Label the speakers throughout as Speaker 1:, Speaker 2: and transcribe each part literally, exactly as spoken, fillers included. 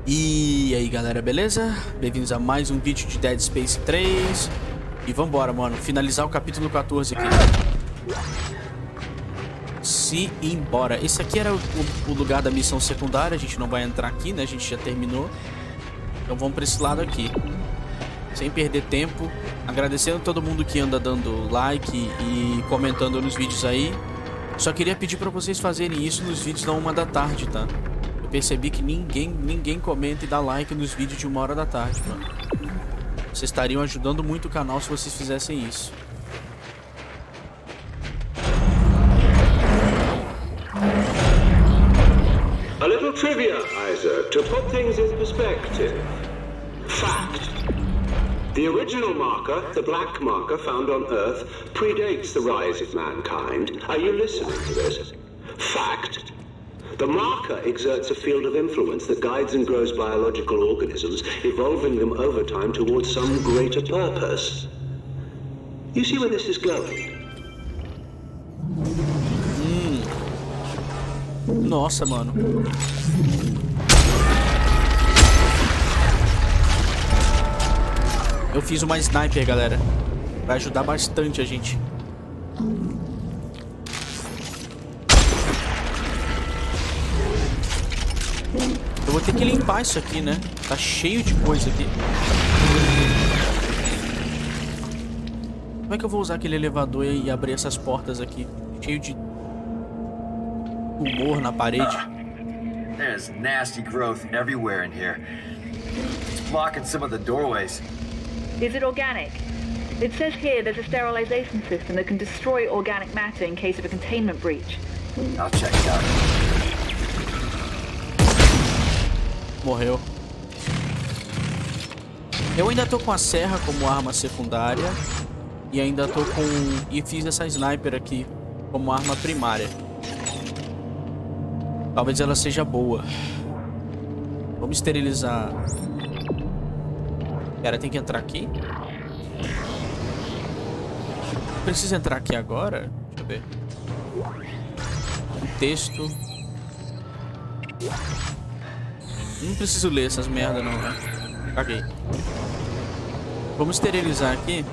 Speaker 1: E aí galera, beleza? Bem-vindos a mais um vídeo de Dead Space três. E vambora, mano, finalizar o capítulo quatorze aqui. Se embora. Esse aqui era o, o lugar da missão secundária. A gente não vai entrar aqui, né? A gente já terminou. Então vamos pra esse lado aqui, sem perder tempo. Agradecendo a todo mundo que anda dando like e comentando nos vídeos aí. Só queria pedir pra vocês fazerem isso nos vídeos da uma da tarde, tá? Eu percebi que ninguém, ninguém comenta e dá like nos vídeos de uma hora da tarde, mano. Vocês estariam ajudando muito o canal se vocês fizessem isso.
Speaker 2: A little trivia, Isaac, to put things in perspective. Fact. The original marker, the black marker found on Earth, predates the rise of mankind. Are you listening to this? Fact. The marker exerts a field of influence that guides and grows biological organisms, evolving them over time towards some greater purpose. You see where this is going?
Speaker 1: Hum. Nossa, mano. Eu fiz uma sniper, galera. Vai ajudar bastante a gente. Eu vou ter que limpar isso aqui, né? Tá cheio de coisa aqui. Como é que eu vou usar aquele elevador e abrir essas portas aqui? Cheio de tumor na parede.
Speaker 3: There's nasty growth everywhere in here. It's blocking some of the doorways.
Speaker 4: Is it organic? It says here there's a sterilization system that can destroy organic matter in case of a containment breach.
Speaker 3: I'll check it out.
Speaker 1: Morreu. Eu ainda tô com a serra como arma secundária. E ainda tô com... E fiz essa sniper aqui como arma primária. Talvez ela seja boa. Vamos esterilizar. Pera, tem que entrar aqui? Precisa entrar aqui agora? Deixa eu ver. Um texto. Não preciso ler essas merda não, né? Caguei. Vamos esterilizar aqui.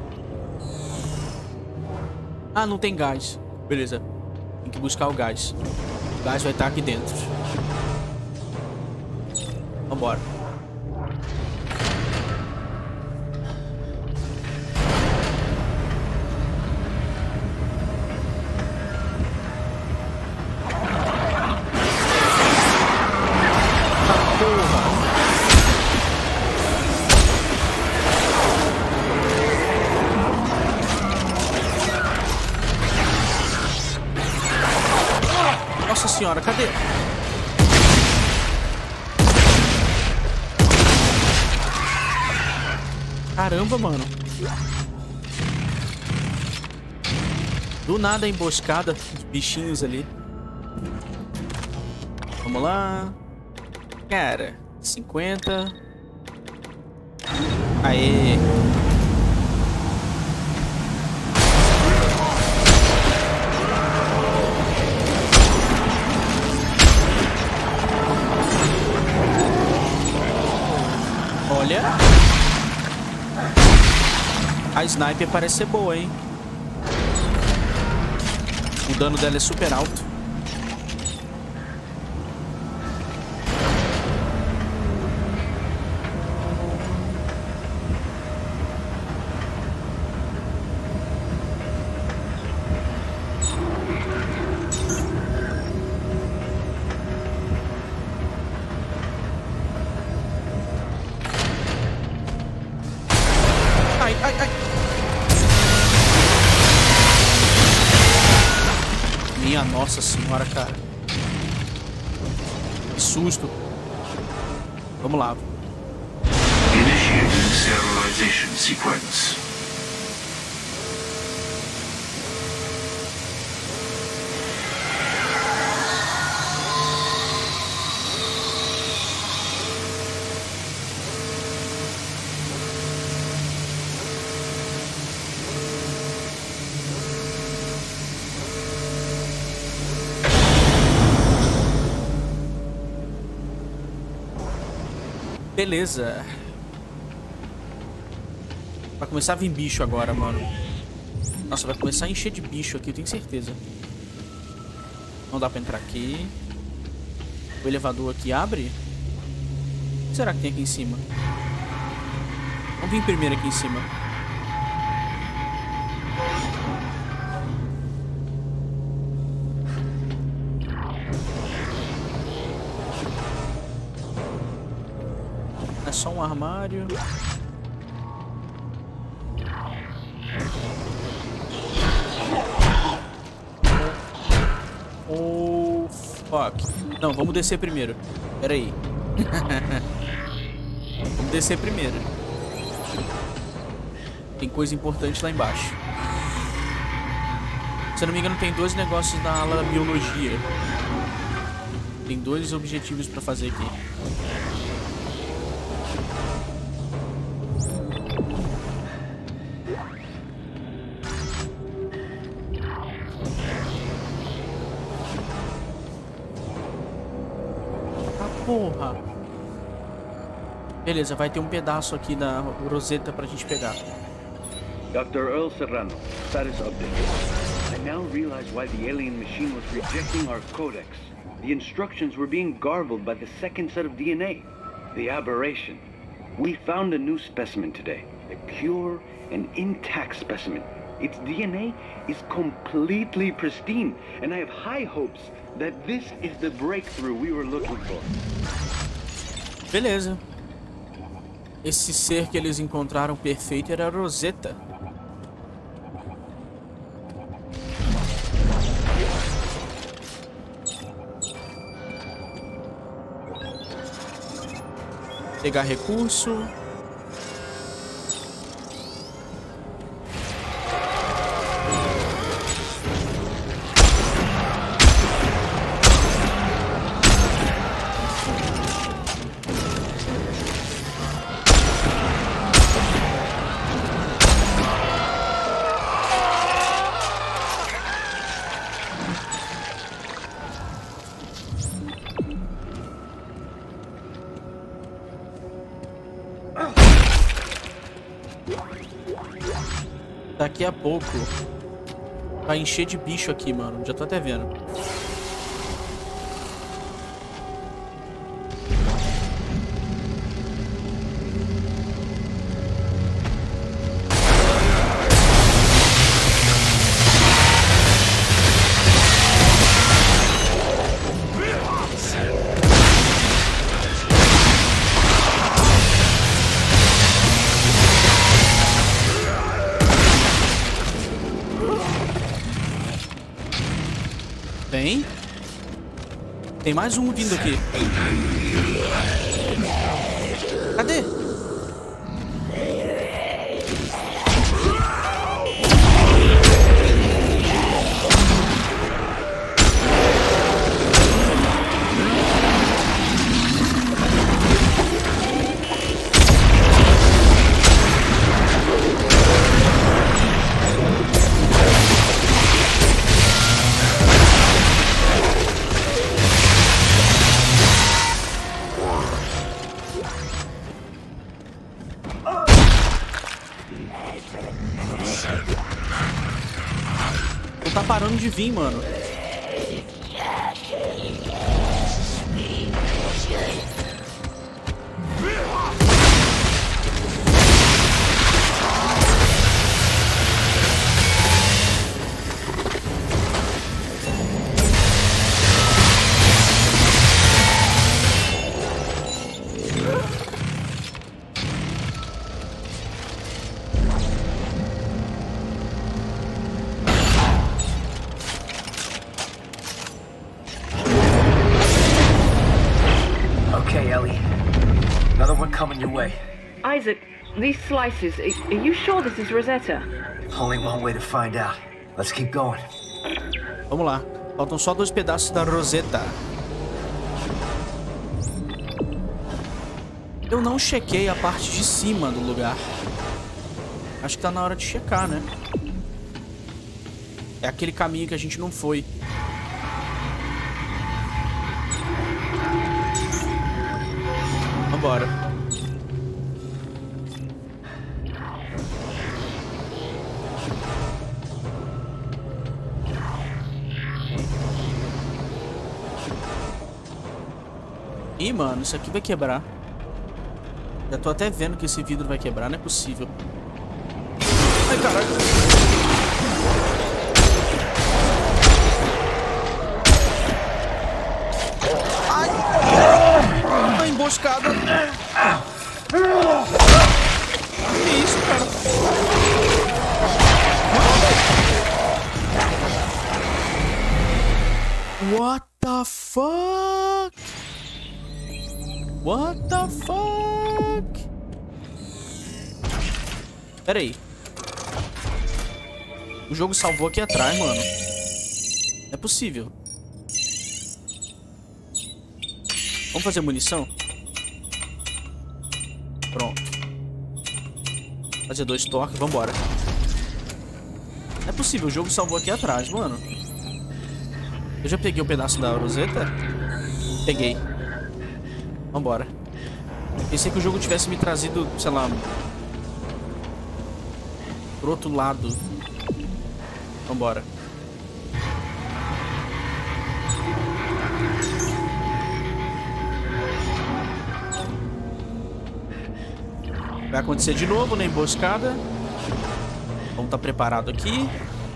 Speaker 1: Ah, não tem gás. Beleza. Tem que buscar o gás. O gás vai estar aqui dentro. Vambora. Nossa senhora, cadê? Caramba, mano. Do nada a emboscada, os bichinhos ali. Vamos lá. Cara, cinquenta. Aê. Olha. A sniper parece ser boa, hein? O dano dela é super alto. Ai, ai, ai. Minha nossa senhora, cara. Que susto. Vamos lá.
Speaker 5: Initiating sterilization sequence.
Speaker 1: Beleza. Vai começar a vir bicho agora, mano. Nossa, vai começar a encher de bicho aqui, eu tenho certeza. Não dá pra entrar aqui. O elevador aqui abre? O que será que tem aqui em cima? Vamos vir primeiro aqui em cima. É só um armário. Oh, fuck. Não, vamos descer primeiro. Pera aí. Vamos descer primeiro. Tem coisa importante lá embaixo. Se eu não me engano, tem dois negócios na ala biologia. Tem dois objetivos pra fazer aqui. Porra. Beleza, vai ter um pedaço aqui da Rosetta pra gente pegar.
Speaker 6: Doctor Earl Serrano, status update. I now realize why the alien machine was rejecting our codex. The instructions were being garbled by the second set of D N A. The aberration. We found a new specimen today. A pure and intact specimen. Its D N A is completely pristine, and I have high hopes that this is the breakthrough we were looking for.
Speaker 1: Beleza. Esse ser que eles encontraram perfeito era a Rosetta. Pegar recurso. Daqui a pouco vai encher de bicho aqui, mano. Já tô até vendo. Tem? Tem mais um vindo aqui. Cadê? Não tá parando de vir, mano.
Speaker 3: Okay, Ellie. Another one coming your way.
Speaker 4: Isaac, these slices, are, are you sure this is Rosetta?
Speaker 3: Only one way to find out. Let's keep going.
Speaker 1: Vamos lá. Faltam só dois pedaços da Rosetta. Eu não chequei a parte de cima do lugar. Acho que tá na hora de checar, né? É aquele caminho que a gente não foi. Vambora. Ih, mano, isso aqui vai quebrar. Já tô até vendo que esse vidro vai quebrar, não é possível. Ai, caralho. Ai! Uma emboscada. Que isso, cara? What the fuck? What the fuck? Pera aí. O jogo salvou aqui atrás, mano. Não é possível. Vamos fazer munição? Pronto. Fazer dois toques, vambora. Não é possível, o jogo salvou aqui atrás, mano. Eu já peguei um pedaço da roseta? Peguei. Vambora. Pensei que o jogo tivesse me trazido, sei lá, pro outro lado. Vambora. Vai acontecer de novo na emboscada. Vamos estar preparado aqui.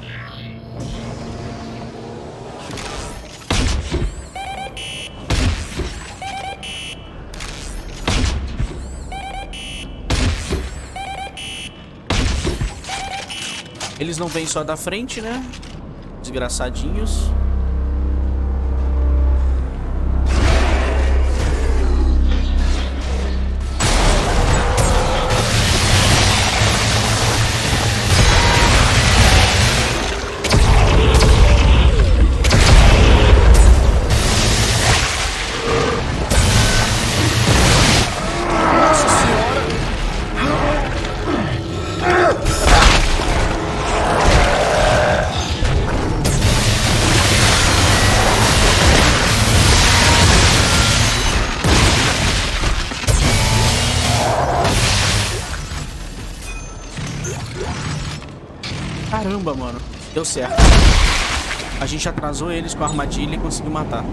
Speaker 1: Eles não vêm só da frente, né? Desgraçadinhos. Caramba, mano. Deu certo. A gente atrasou eles com a armadilha e conseguiu matar.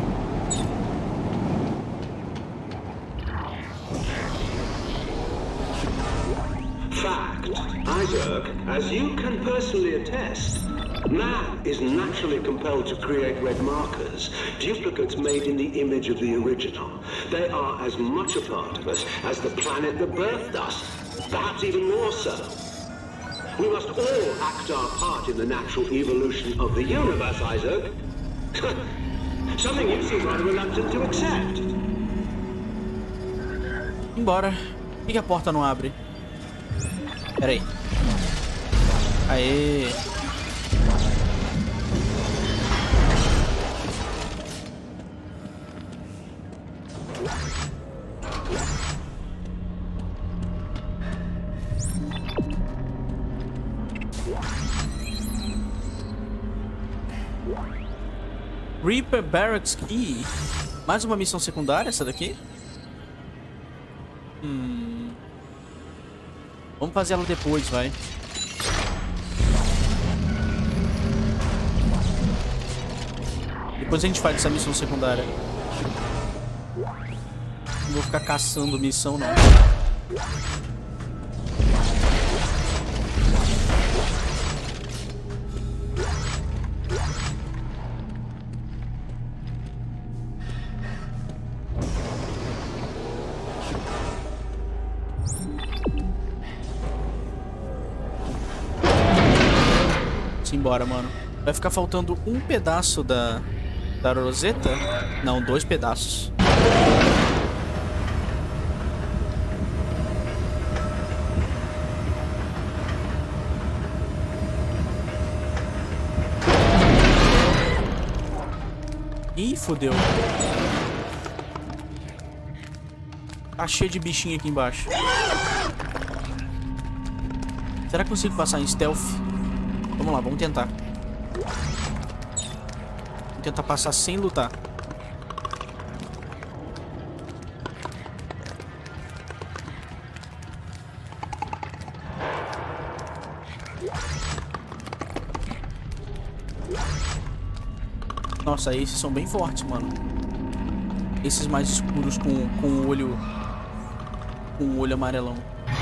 Speaker 2: Fact. Isaac, as you can personally attest, man is naturally compelled to create red markers, duplicates made in the image of the original. They are as much a part of us as the planet that birthed us, perhaps even more so. We must all act our part in the natural evolution of the universe, Isaac. Something you seem rather reluctant to accept.
Speaker 1: Embora. Por que a porta não abre? Pera aí. Aê. Reaper Barracks Key. Mais uma missão secundária, essa daqui? Hum. Vamos fazer ela depois, vai. Depois a gente faz essa missão secundária. Não vou ficar caçando missão, não. Simbora, mano. Vai ficar faltando um pedaço da, da roseta. Não, dois pedaços. Ih, fodeu. Tá cheio de bichinho aqui embaixo. Será que consigo passar em stealth? Vamos lá, vamos tentar. Vamos tentar passar sem lutar. Nossa, esses são bem fortes, mano. Esses mais escuros com, com o olho... Com o olho amarelão.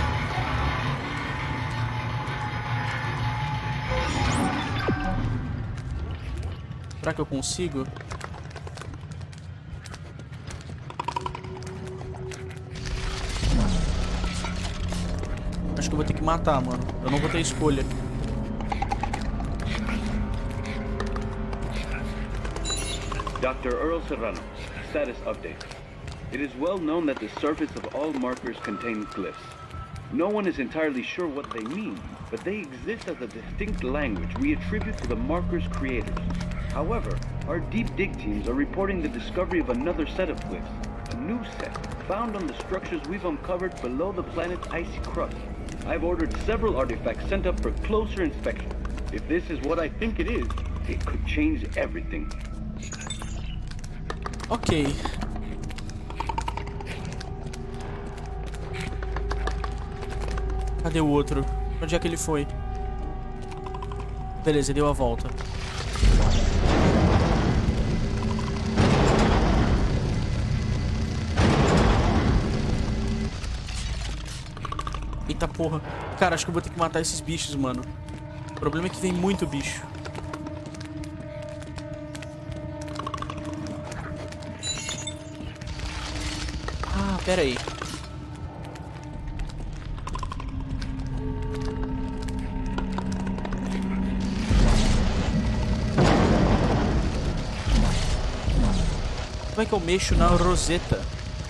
Speaker 1: Será que eu consigo? Acho que eu vou ter que matar, mano. Eu não vou ter escolha.
Speaker 6: Doctor Earl Serrano, status update. It is well known that the surface of all markers contain glyphs. No one is entirely sure what they mean, but they exist as a distinct language we attribute to the markers' creators. However, our deep dig teams are reporting the discovery of another set of glyphs, a new set, found on the structures we've uncovered below the planet's icy crust. I've ordered several artifacts sent up for closer inspection. If this is what I think it is, it could change everything.
Speaker 1: Ok. Cadê o outro? Onde é que ele foi? Beleza, deu a volta. Eita porra. Cara, acho que eu vou ter que matar esses bichos, mano. O problema é que vem muito bicho. Ah, pera aí. Como é que eu mexo na roseta?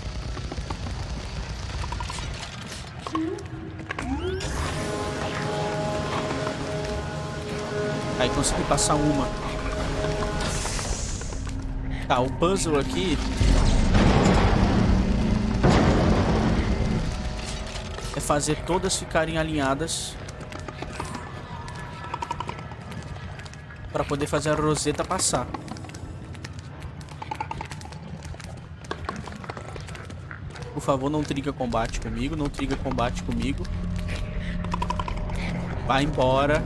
Speaker 1: Aí consegui passar uma. Tá, o puzzle aqui é fazer todas ficarem alinhadas para poder fazer a roseta passar. Por favor, não triga combate comigo, não triga combate comigo. Vai embora.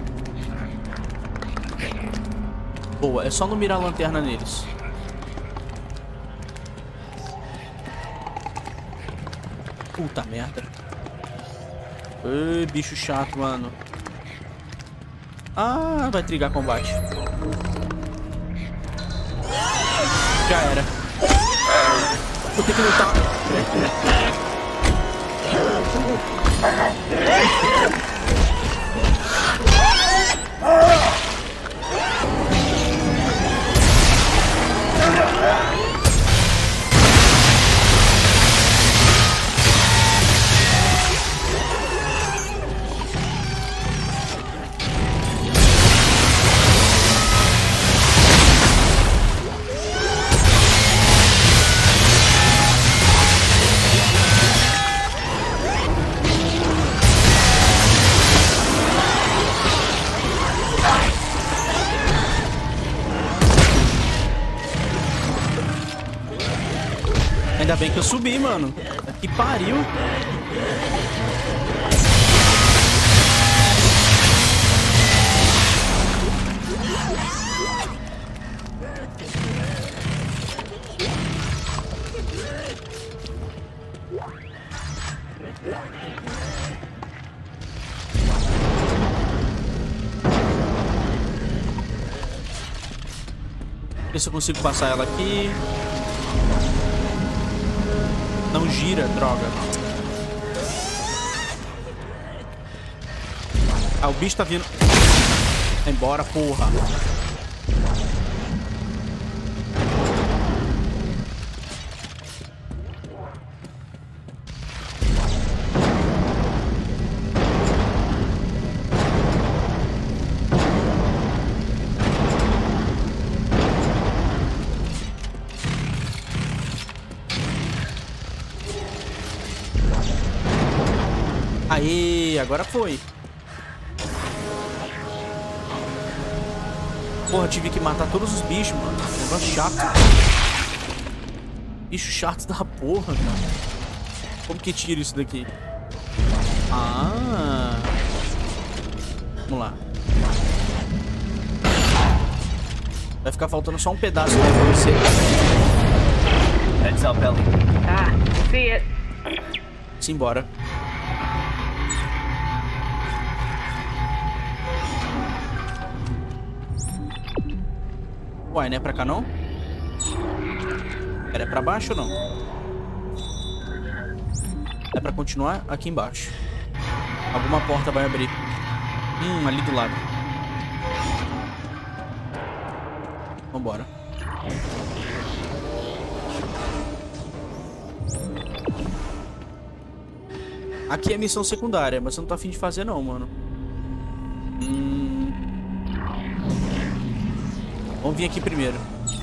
Speaker 1: Boa, é só não mirar a lanterna neles. Puta merda. Ei, bicho chato, mano. Ah, vai trigar combate. Já era. Vou ter que lutar. Ainda bem que eu subi, mano. Que pariu. Ver se eu consigo passar ela aqui. Não gira, droga. Ah, o bicho tá vindo. Vai embora, porra. Aê, agora foi. Porra, tive que matar todos os bichos, mano. Negócio chato. Bicho chato da porra, cara. Como que tira isso daqui? Ah. Vamos lá. Vai ficar faltando só um pedaço pra você.
Speaker 3: Heads up, Ellie.
Speaker 4: Ah, see it.
Speaker 1: Simbora. Uai, não é pra cá não? Era pra baixo ou não? É pra continuar aqui embaixo. Alguma porta vai abrir. Hum, ali do lado. Vambora. Aqui é missão secundária, mas eu não tô afim de fazer não, mano. Hum... Vamos vir aqui primeiro.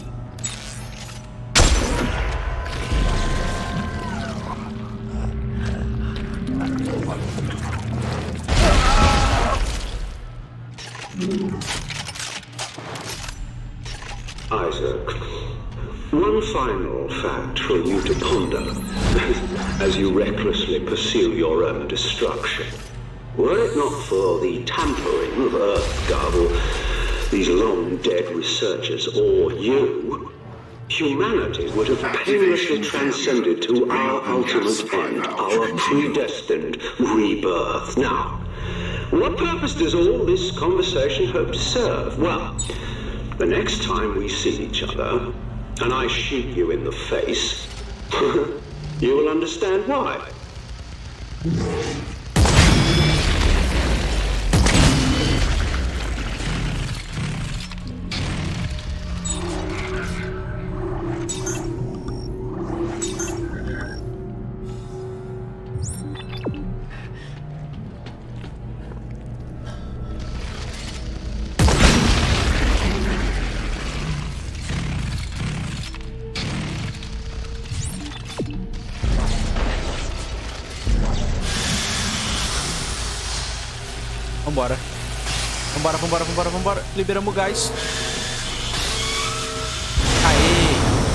Speaker 2: Isaac, one final fact for you to ponder as you recklessly pursue your own destruction. Were it not for the tampering of Earth Garble, these long-dead researchers, or you, humanity would have painlessly transcended to our ultimate end, our predestined rebirth. Now, what purpose does all this conversation hope to serve? Well, the next time we see each other, and I shoot you in the face, you will understand why.
Speaker 1: Vambora. Vambora, vambora, vambora, vambora. Liberamos o gás. Aê!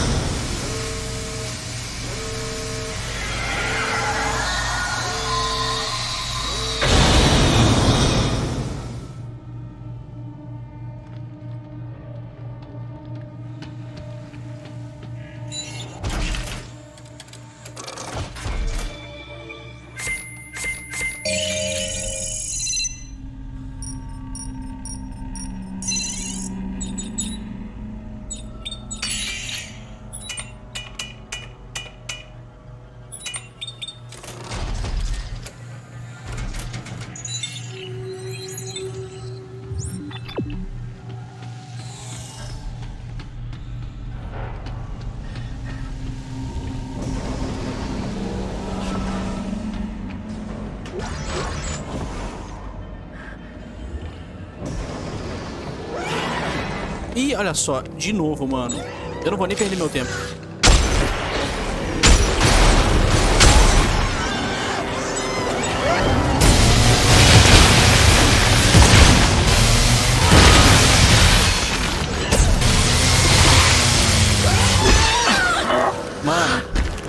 Speaker 1: Ih, olha só, de novo, mano. Eu não vou nem perder meu tempo. Mano.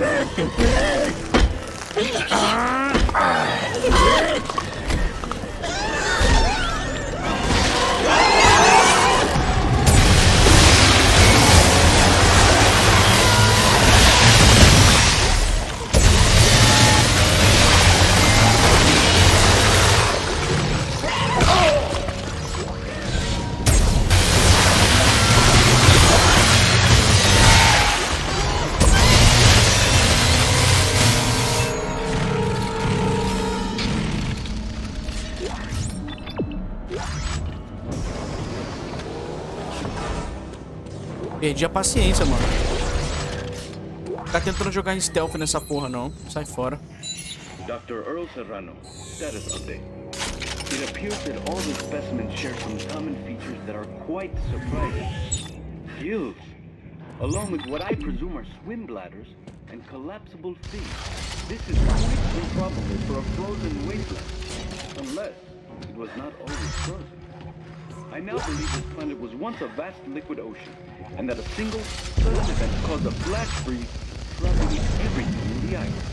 Speaker 1: Perdi a paciência, mano. Tá tentando jogar em stealth nessa porra, não. Sai fora.
Speaker 6: Doctor Earl Serrano, status update. It appears that all the specimens share some common features that are quite surprising. Gills, along with what I presume are swim bladders and collapsible feet. This is quite improbable for a frozen wasteland, unless it was not always frozen. I now believe this planet was once a vast liquid ocean, and that a single sudden event caused a flash freeze, dropping everything in the ice.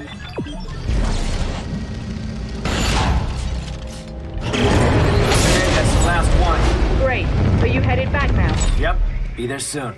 Speaker 3: That's the last one.
Speaker 4: Great. Are you headed back now?
Speaker 3: Yep, be there soon.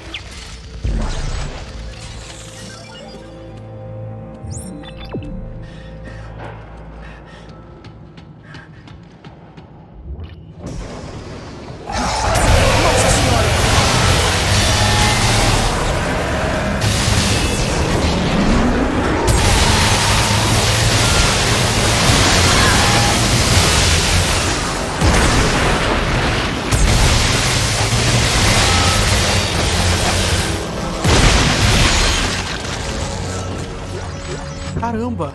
Speaker 1: Caramba!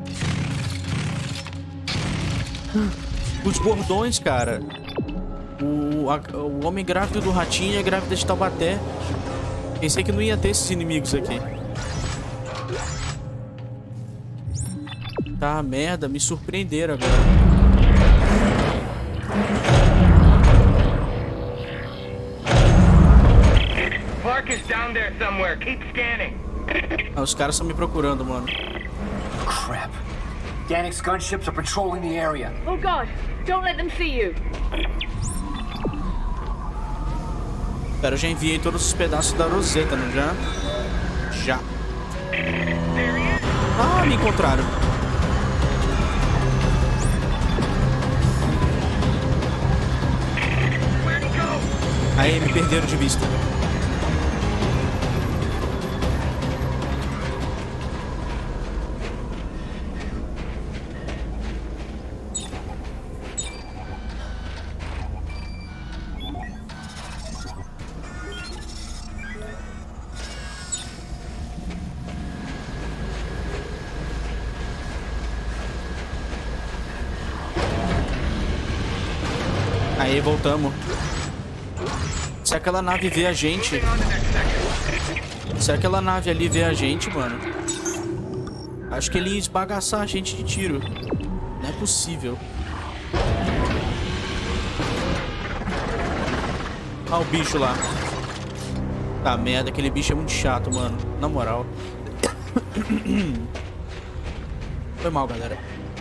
Speaker 1: Os bordões, cara. O, a, o homem grávido do ratinho e a grávida de Taubaté. Pensei que não ia ter esses inimigos aqui. Tá, merda, me surpreenderam agora.
Speaker 7: Clark is down there somewhere. Keep scanning.
Speaker 1: Ah, os caras estão me procurando, mano.
Speaker 3: Crap. Danik's gunships are patrolling the area.
Speaker 4: Oh God! Don't let them see you.
Speaker 1: Pera, eu já enviei todos os pedaços da Rosetta, não já? Já. Ah, me encontraram. Aí, me perderam de vista. Aí, voltamos. Se aquela nave vê a gente... Se aquela nave ali vê a gente, mano... Acho que ele ia esbagaçar a gente de tiro. Não é possível. Olha o bicho lá. Tá, merda, aquele bicho é muito chato, mano. Na moral. Foi mal, galera.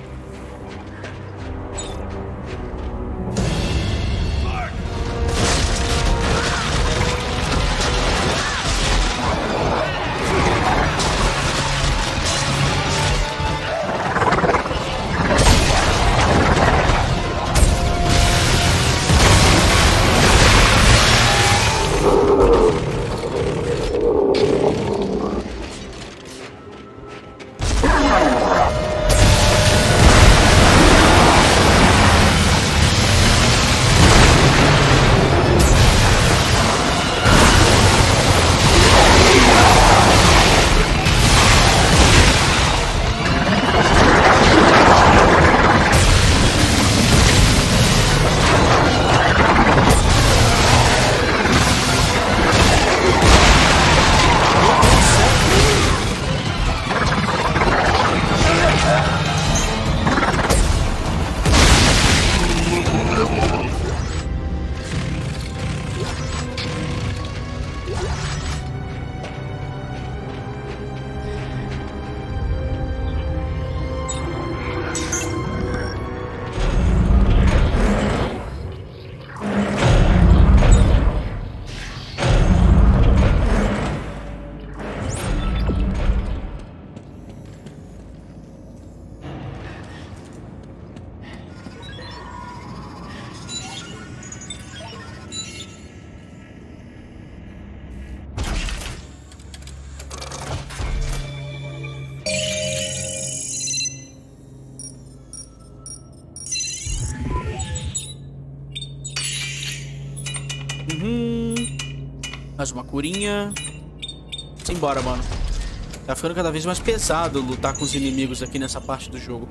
Speaker 1: Uhum. Mais uma curinha. Simbora, mano. Tá ficando cada vez mais pesado lutar com os inimigos aqui nessa parte do jogo.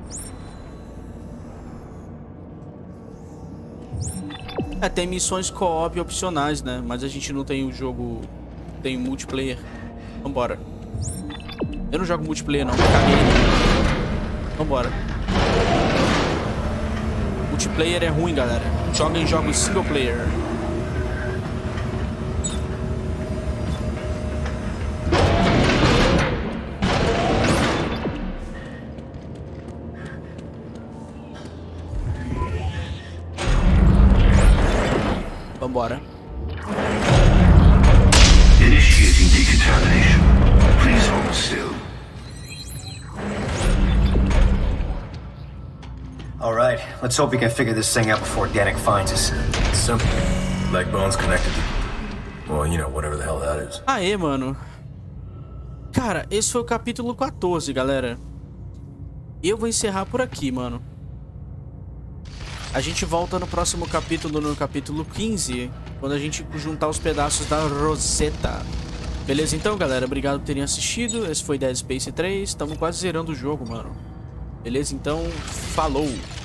Speaker 1: É, tem missões co-op opcionais, né? Mas a gente não tem o jogo... Tem multiplayer. Vambora. Eu não jogo multiplayer, não. Caguei. Vambora. Multiplayer é ruim, galera. Joga em jogos single player. Vambora.
Speaker 5: Initiating decontamination. Please hold still.
Speaker 3: All right, let's hope we can figure this thing out before Organic finds us.
Speaker 8: Simple. Leg bones connected to... Well, you know, whatever the hell that is.
Speaker 1: Aê, mano. Cara, esse foi o capítulo quatorze, galera. Eu vou encerrar por aqui, mano. A gente volta no próximo capítulo, no capítulo quinze, quando a gente juntar os pedaços da Rosetta. Beleza, então, galera? Obrigado por terem assistido. Esse foi Dead Space três. Estamos quase zerando o jogo, mano. Beleza, então, falou!